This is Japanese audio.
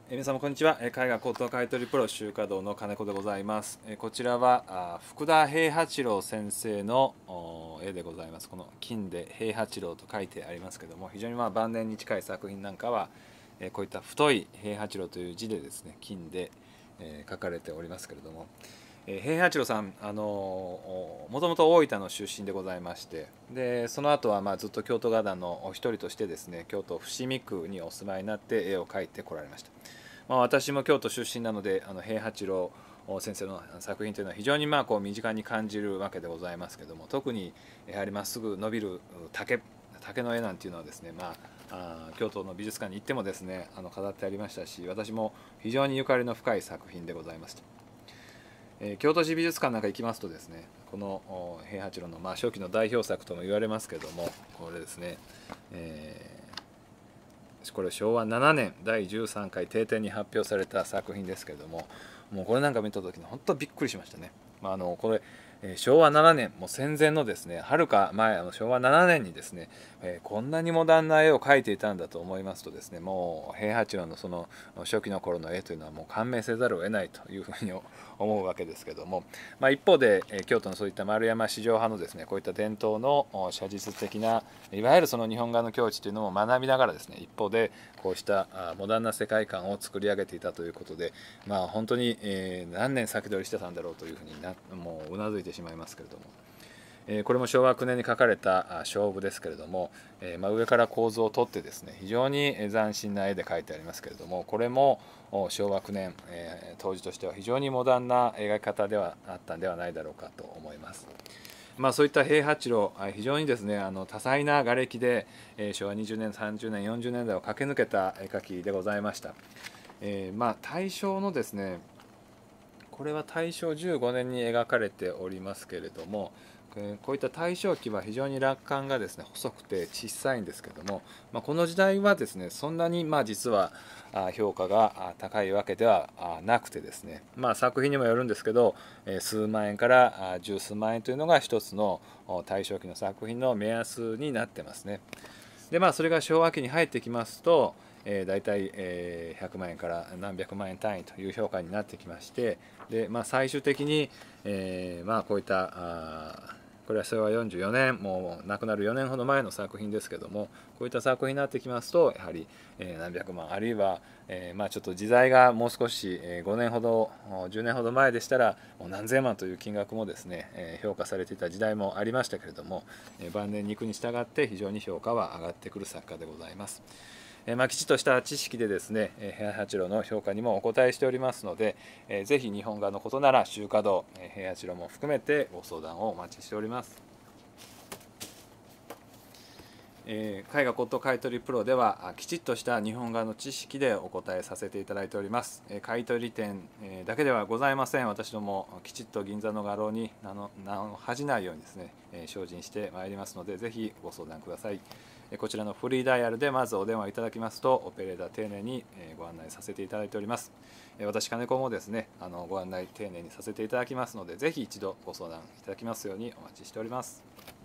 皆様こんにちは。絵画骨董買取プロ集華堂の金子でございます。こちらは福田平八郎先生の絵でございます。この金で平八郎と書いてありますけども、非常に晩年に近い作品なんかはこういった太い平八郎という字でですね、金で書かれておりますけれども、平八郎さんもともと大分の出身でございまして、でその後はずっと京都画壇のお一人としてですね、京都伏見区にお住まいになって絵を描いてこられました。私も京都出身なので平八郎先生の作品というのは非常に身近に感じるわけでございますけども、特にやはりまっすぐ伸びる竹の絵なんていうのはですね、京都の美術館に行ってもですね飾ってありましたし、私も非常にゆかりの深い作品でございました。京都市美術館なんか行きますとですね、この平八郎の初期の代表作とも言われますけども、これですね、これ昭和7年第13回定点に発表された作品ですけれども、もうこれなんか見た時に本当びっくりしましたね。これ昭和7年もう戦前のですね、はるか前昭和7年にですね、こんなにモダンな絵を描いていたんだと思いますとですね、もう平八郎のその初期の頃の絵というのはもう感銘せざるを得ないというふうに思うわけですけども、一方で京都のそういった丸山四条派のですね、こういった伝統の写実的ないわゆるその日本画の境地というのも学びながらですね、一方でこうしたモダンな世界観を作り上げていたということで、本当に何年先取りしてたんだろうというふうにもううなずいてしまいますけれども、これも昭和9年に描かれた勝負ですけれども、上から構図をとってですね、非常に斬新な絵で描いてありますけれども、これも昭和9年、当時としては非常にモダンな描き方ではあったんではないだろうかと思います。そういった平八郎、非常にですね多彩な画歴で、昭和20年30年40年代を駆け抜けた絵描きでございました。大正のですね、これは大正15年に描かれておりますけれども、こういった大正期は非常に落款がですね細くて小さいんですけども、この時代はですねそんなに実は評価が高いわけではなくてですね、作品にもよるんですけど、数万円から十数万円というのが一つの大正期の作品の目安になってますね。でそれが昭和期に入ってきますと、大体100万円から何百万円単位という評価になってきまして、で最終的にこういったこれは昭和44年もう亡くなる4年ほど前の作品ですけども、こういった作品になってきますとやはり何百万、あるいはちょっと時代がもう少し5年ほど10年ほど前でしたらもう何千万という金額もですね評価されていた時代もありましたけれども、晩年に行くに従って非常に評価は上がってくる作家でございます。きちっとした知識でですね平八郎の評価にもお答えしておりますので、ぜひ日本画のことなら集華堂平八郎も含めてご相談をお待ちしております。絵画骨董買取プロではきちっとした日本画の知識でお答えさせていただいております。買取店だけではございません。私どもきちっと銀座の画廊に名を恥じないようにですね精進してまいりますので、ぜひご相談ください。こちらのフリーダイヤルでまずお電話いただきますとオペレーター丁寧にご案内させていただいております。私金子もですねご案内丁寧にさせていただきますので、ぜひ一度ご相談いただきますようにお待ちしております。